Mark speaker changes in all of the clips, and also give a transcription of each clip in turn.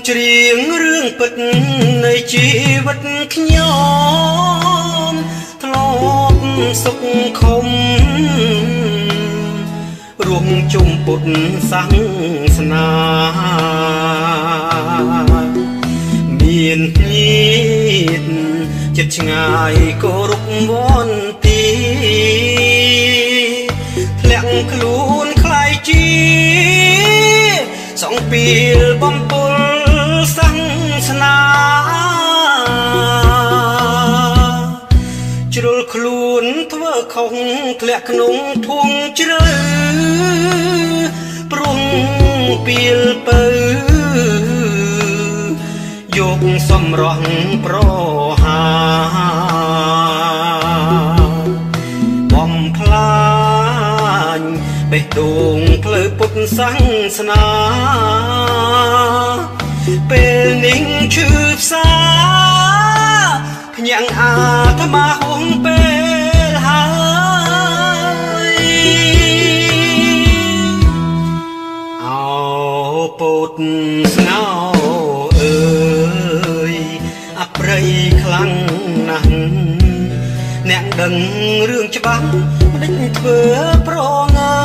Speaker 1: ច្រៀងរឿងពិតនៃជីវិតខ្ញុំធ្លាប់សុខខំរួមជុំពុទ្ធសាសនាមានញាតិចិត្តឆ្ងាយគោរពវន្ទាធ្លាក់ខ្លួនคล้ายជាសងពីលបំពុលសាសនាជ្រុលខ្លួនធ្វើខុសធ្លាក់ក្នុងធុងជ្រៅព្រំពីលបើយកសំរងប្រហាបំផ្លាញបេះដូងផ្លូវពុទ្ធសាសនាពេលនិងឈឺផ្សាភ្ញាំងអាត្មាហួងពេលហើយអោពុទ្ធស្ងោអើយអប្រិយខ្លាំងណាស់អ្នកដឹងរឿងច្បាស់មិនដេញធ្វើប្រងើ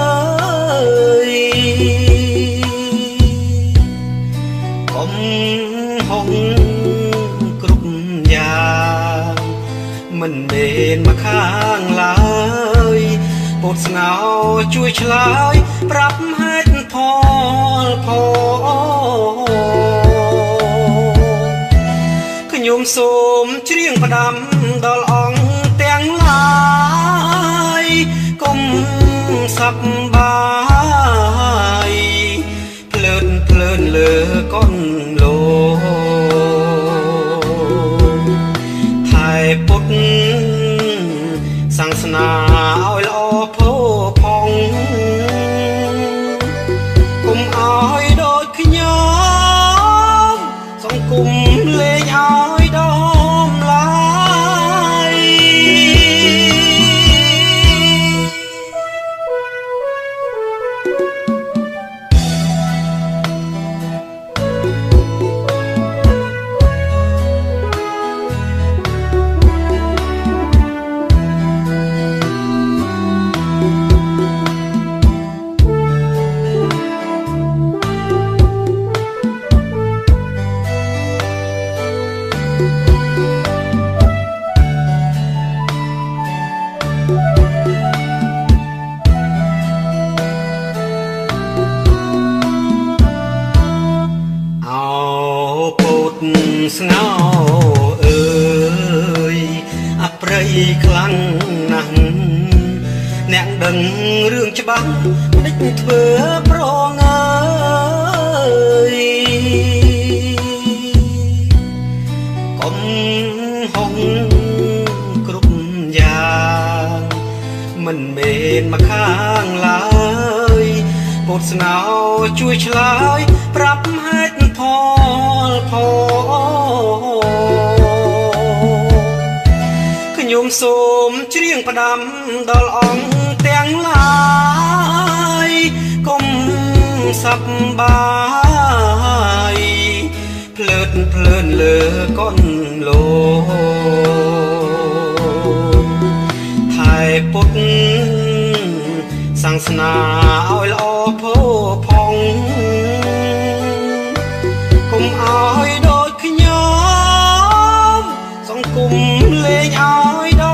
Speaker 1: យកុំហុងគ្រប់យ៉ាងមិនមែនមកខាងឡើយពុទ្ធស្ងោជួយឆ្លើយប្រាប់ហេតុផលខ្ញុំសូមច្រៀងផ្ដាំដល់អង្គទាំងឡាយកុំសប្បាយភ្លើនលើកូនលោថែពុទ្ធសាសនាឲ្យល្អផូរផង់កុំឲ្យដូចខ្ញុំសង្គមលេងឲ្យដំឡាយស្ងោអើយអប្រិយខ្លាំងណាស់អ្នកដឹងរឿងច្បាស់មិនដេញធ្វើប្រងើយកុំហុងគ្រប់យ៉ាងមិនមែនមកខាងឡើយពុទ្ធស្ងោជួយឆ្លើយប្រាប់ហេតុផលខ្ញុំសូមច្រៀងផ្ដាំដល់អង្គទាំងឡាយកុំសប្បាយភ្លើនលើកូនលោថែពុទ្ធសាសនាឲ្យល្អផូរផង់កុំឲ្យដូចខ្ញុំសង្គមលេងឲ្យ